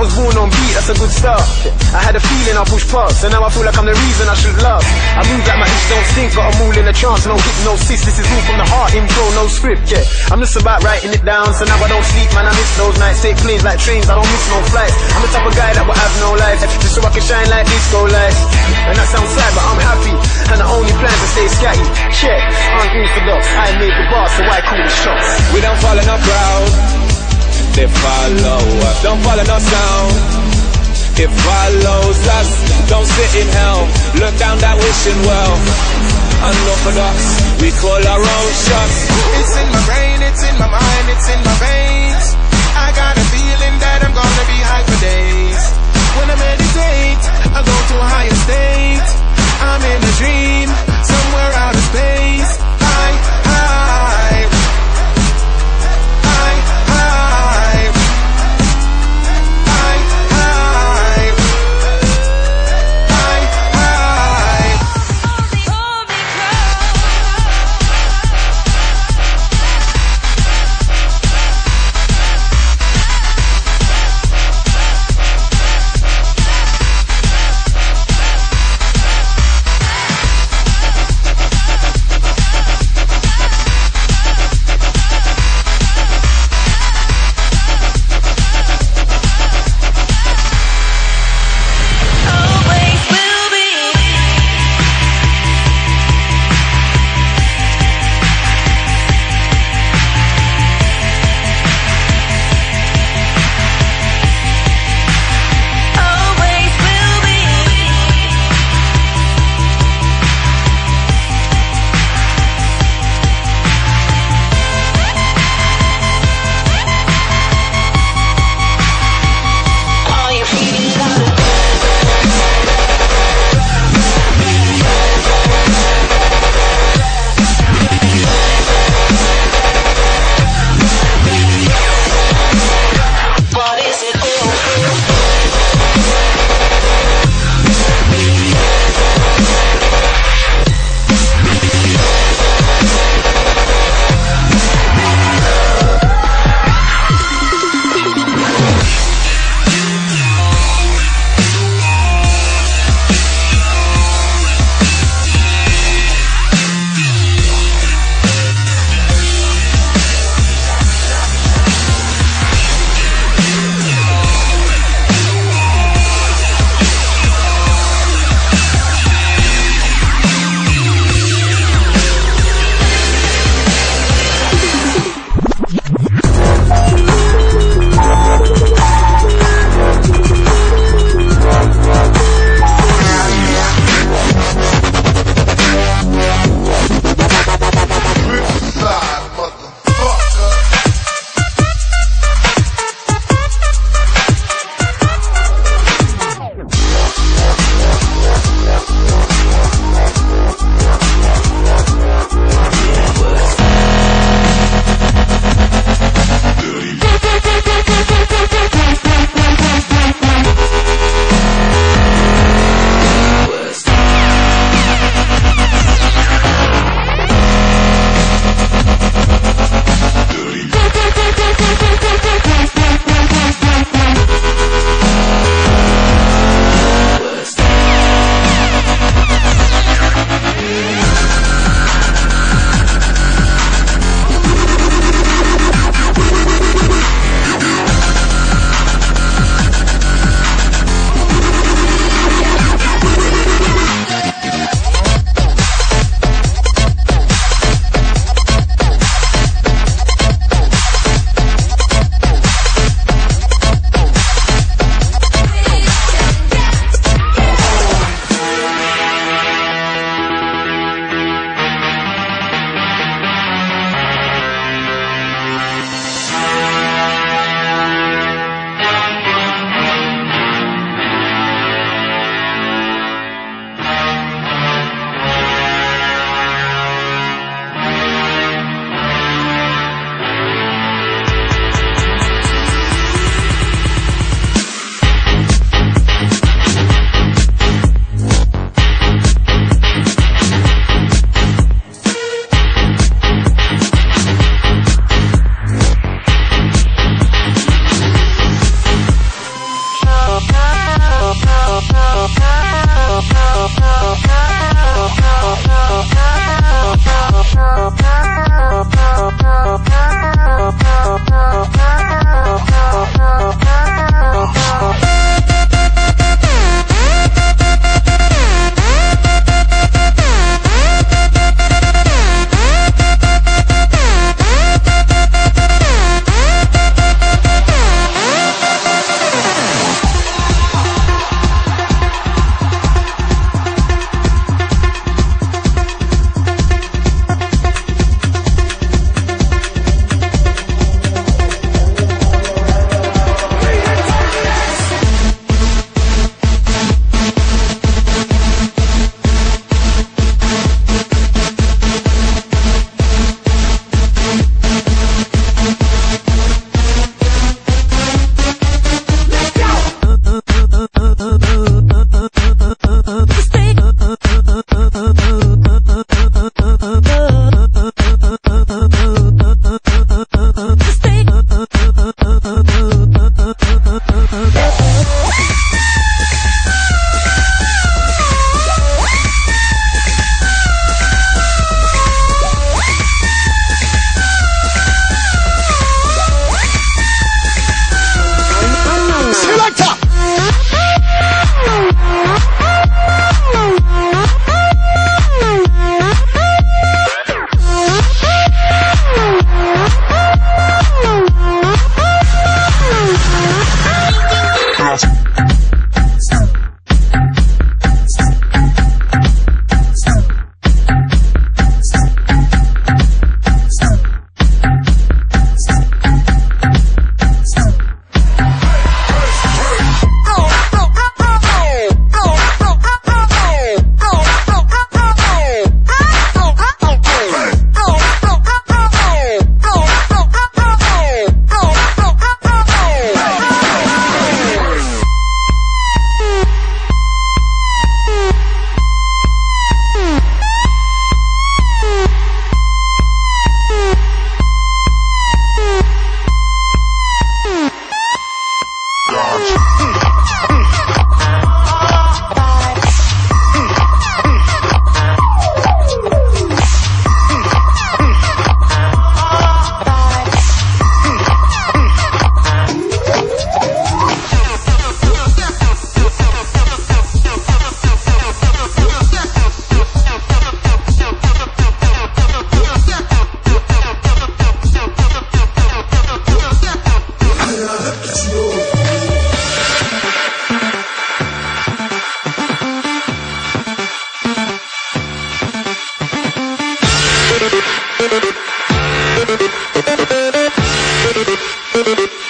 was born on beat, that's a good start. I had a feeling I pushed past, and now I feel like I'm the reason I should last. I move like my itch don't stink, got them all in a trance. No hypnosis, this is all from the heart, intro, no script, yeah. I'm just about writing it down, so now I don't sleep, man, I miss those nights. Take planes like trains, I don't miss no flights. I'm the type of guy that will have no life, just so I can shine like disco lights. And that sounds sad, but I'm happy, and the only plan to stay scatty. Check, unorthodox, I made the bar, so I call the shots. We don't fall in a crowd, they follow us. Don't follow no sound, it follows us. Don't sit in hell, look down that wishing well. Unorthodox, we call our own shots. It's in my brain, it's in my mind, it's in my veins. I got a feeling that I'm gonna be high for days. When I meditate, I go to a higher state. I'm in a dream, somewhere out of space. High, high, high, high, high, high, high, high. We'll be right back.